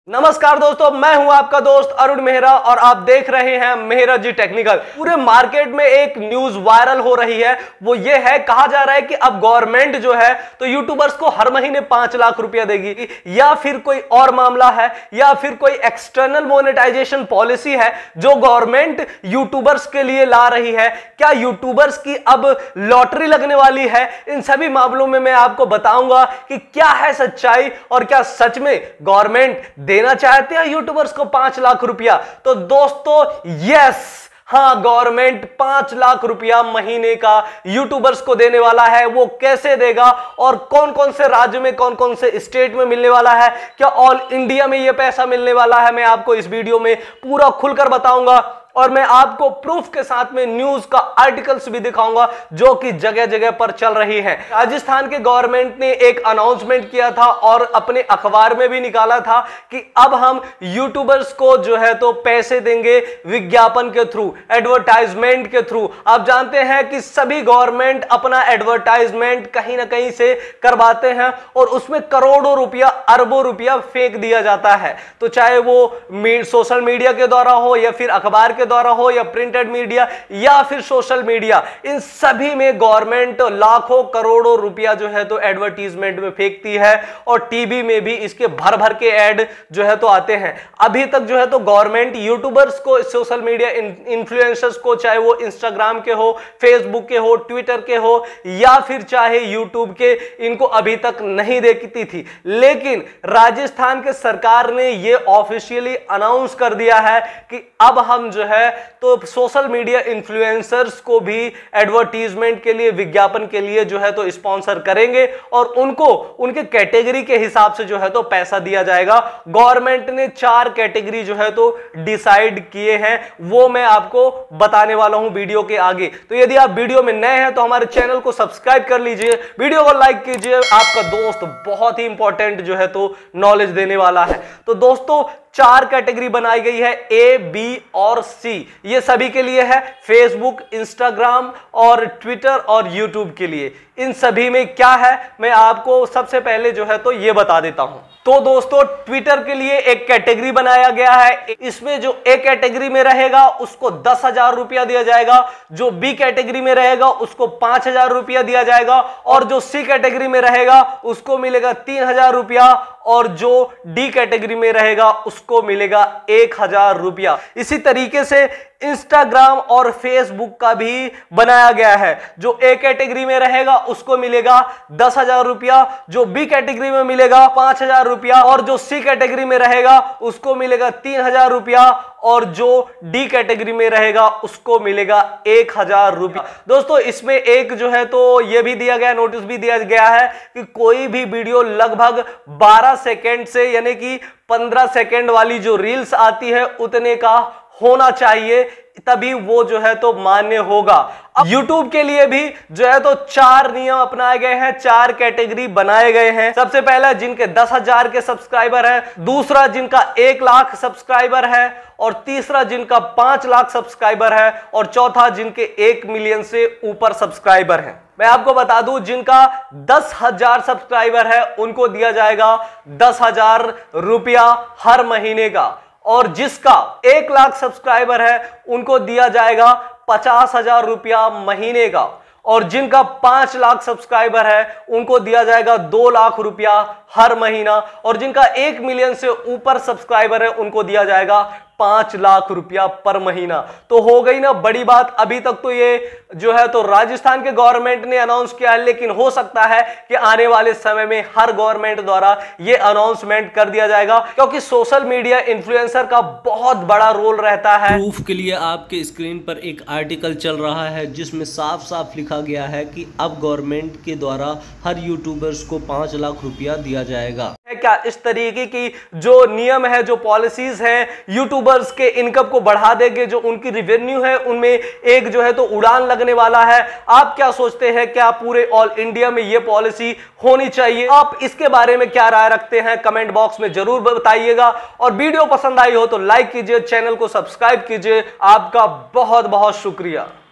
नमस्कार दोस्तों, मैं हूं आपका दोस्त अरुण मेहरा और आप देख रहे हैं मेहरा जी टेक्निकल। पूरे मार्केट में एक न्यूज वायरल हो रही है, वो ये है, कहा जा रहा है कि अब गवर्नमेंट जो है तो यूट्यूबर्स को हर महीने 5 लाख रुपया देगी, या फिर कोई और मामला है, या फिर कोई एक्सटर्नल मोनेटाइजेशन पॉलिसी है जो गवर्नमेंट यूट्यूबर्स के लिए ला रही है। क्या यूट्यूबर्स की अब लॉटरी लगने वाली है? इन सभी मामलों में मैं आपको बताऊंगा कि क्या है सच्चाई और क्या सच में गवर्नमेंट देना चाहते हैं यूट्यूबर्स को 5 लाख रुपया। तो दोस्तों यस, हां, गवर्नमेंट 5 लाख रुपया महीने का यूट्यूबर्स को देने वाला है। वो कैसे देगा और कौन कौन से राज्य में, कौन कौन से स्टेट में मिलने वाला है, क्या ऑल इंडिया में यह पैसा मिलने वाला है, मैं आपको इस वीडियो में पूरा खुलकर बताऊंगा। और मैं आपको प्रूफ के साथ में न्यूज का आर्टिकल्स भी दिखाऊंगा जो कि जगह जगह पर चल रही है। राजस्थान के गवर्नमेंट ने एक अनाउंसमेंट किया था और अपने अखबार में भी निकाला था कि अब हम यूट्यूबर्स को जो है तो पैसे देंगे विज्ञापन के थ्रू, एडवर्टाइजमेंट के थ्रू। आप जानते हैं कि सभी गवर्नमेंट अपना एडवर्टाइजमेंट कहीं ना कहीं से करवाते हैं और उसमें करोड़ों रुपया, अरबों रुपया फेंक दिया जाता है। तो चाहे वो सोशल मीडिया के द्वारा हो, या फिर अखबार के द्वारा हो, या प्रिंटेड मीडिया, या फिर सोशल मीडिया, इन सभी में गवर्नमेंट लाखों करोड़ों रुपया जो है तो एडवर्टीजमेंट में फेंकती है। और टीवी में भी इसके भर भर के ऐड जो है तो आते हैं। अभी तक जो है तो गवर्नमेंट यूट्यूबर्स को, सोशल मीडिया इन्फ्लुएंसर्स को, चाहे वो इंस्टाग्राम के हो, फेसबुक के हो, ट्विटर के हो, या फिर चाहे यूट्यूब के, इनको अभी तक नहीं देती थी। लेकिन राजस्थान के सरकार ने यह ऑफिशियली अनाउंस कर दिया है कि अब हम जो है तो सोशल मीडिया इन्फ्लुएंसर्स को भी एडवर्टीजमेंट के लिए, विज्ञापन के लिए जो है तो स्पॉन्सर करेंगे और उनको उनके कैटेगरी के हिसाब से जो है तो पैसा दिया जाएगा। गवर्नमेंट ने 4 कैटेगरी जो है तो डिसाइड किए हैं, वो मैं आपको बताने वाला हूं वीडियो के आगे। तो यदि आप वीडियो में नए हैं तो हमारे चैनल को सब्सक्राइब कर लीजिए, वीडियो को लाइक कीजिए। आपका दोस्त बहुत ही इंपॉर्टेंट जो है तो नॉलेज देने वाला है। तो दोस्तों 4 कैटेगरी बनाई गई है, ए, बी और सी। ये सभी के लिए है, फेसबुक, इंस्टाग्राम और ट्विटर और यूट्यूब के लिए। इन सभी में क्या है मैं आपको सबसे पहले जो है तो ये बता देता हूं। तो दोस्तों ट्विटर के लिए एक कैटेगरी बनाया गया है। इसमें जो ए कैटेगरी में रहेगा उसको 10,000 रुपया दिया जाएगा, जो बी कैटेगरी में रहेगा उसको 5,000 रुपया दिया जाएगा, और जो सी कैटेगरी में रहेगा उसको मिलेगा 3,000 रुपया, और जो डी कैटेगरी में रहेगा उसको मिलेगा 1,000 रुपया। इसी तरीके से इंस्टाग्राम और फेसबुक का भी बनाया गया है। जो ए कैटेगरी में रहेगा उसको मिलेगा 10,000 रुपया, जो बी कैटेगरी में मिलेगा 5,000 रुपया, और जो सी कैटेगरी में रहेगा उसको मिलेगा 3,000 रुपया, और जो डी कैटेगरी में रहेगा उसको मिलेगा 1,000 रुपया। दोस्तों इसमें एक जो है तो यह भी दिया गया, नोटिस भी दिया गया है कि कोई भी वीडियो लगभग 12 सेकेंड से, यानी कि 15 सेकेंड वाली जो रील्स आती है उतने का होना चाहिए, तभी वो जो है तो मान्य होगा। अब YouTube के लिए भी जो है तो 4 नियम अपनाए गए हैं, 4 कैटेगरी बनाए गए हैं। सबसे पहला जिनके 10,000 के सब्सक्राइबर है, दूसरा जिनका 1 लाख सब्सक्राइबर है, और तीसरा जिनका 5 लाख सब्सक्राइबर है, और चौथा जिनके 1 मिलियन से ऊपर सब्सक्राइबर है। मैं आपको बता दूं, जिनका 10,000 सब्सक्राइबर है उनको दिया जाएगा 10,000 रुपया हर महीने का, और जिसका 1 लाख सब्सक्राइबर है उनको दिया जाएगा 50,000 रुपया महीने का, और जिनका 5 लाख सब्सक्राइबर है उनको दिया जाएगा 2 लाख रुपया हर महीना, और जिनका 1 मिलियन से ऊपर सब्सक्राइबर है उनको दिया जाएगा 5 लाख रुपया पर महीना। तो हो गई ना बड़ी बात। अभी तक तो ये जो है तो राजस्थान के गवर्नमेंट ने अनाउंस किया है, लेकिन हो सकता है कि आने वाले समय में हर गवर्नमेंट द्वारा ये अनाउंसमेंट कर दिया जाएगा, क्योंकि सोशल मीडिया इन्फ्लुएंसर का बहुत बड़ा रोल रहता है। प्रूफ के लिए आपके स्क्रीन पर एक आर्टिकल चल रहा है जिसमें साफ साफ लिखा गया है कि अब गवर्नमेंट के द्वारा हर यूट्यूबर्स को 5 लाख रुपया दिया जाएगा। क्या इस तरीके की जो नियम है, जो पॉलिसीज है, यूट्यूबर्स के इनकम को बढ़ा देंगे, जो उनकी रिवेन्यू है उनमें एक जो है तो उड़ान लगने वाला है। आप क्या सोचते हैं, क्या पूरे ऑल इंडिया में ये पॉलिसी होनी चाहिए? आप इसके बारे में क्या राय रखते हैं कमेंट बॉक्स में जरूर बताइएगा, और वीडियो पसंद आई हो तो लाइक कीजिए, चैनल को सब्सक्राइब कीजिए। आपका बहुत बहुत शुक्रिया।